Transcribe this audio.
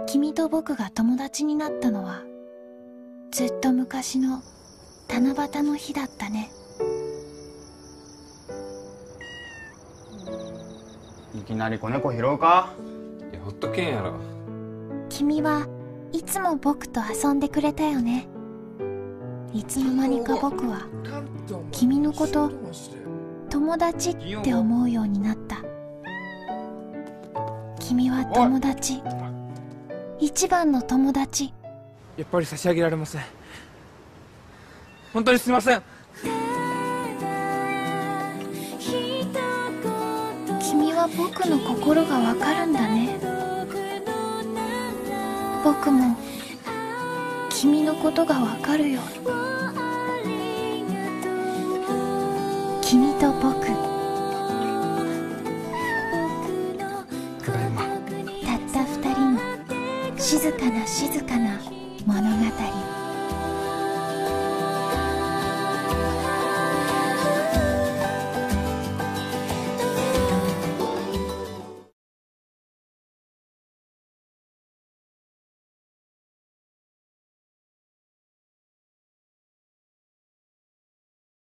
君と僕が友達になったのはずっと昔の七夕の日だったね。 いきなり子猫拾うか？ いや、ほっとけんやろ。 君はいつも僕と遊んでくれたよね。いつの間にか僕は君のこと友達って思うようになった。君は友達、一番の友達。 やっぱり差し上げられません。本当にすみません。 君は僕の心がわかるんだね。僕も君のことがわかるよ。君と僕、 ただいま。 たった二人の静かな静かな物語。